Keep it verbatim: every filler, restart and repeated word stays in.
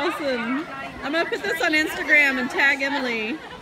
awesome. I'm gonna put this on Instagram and tag Emily.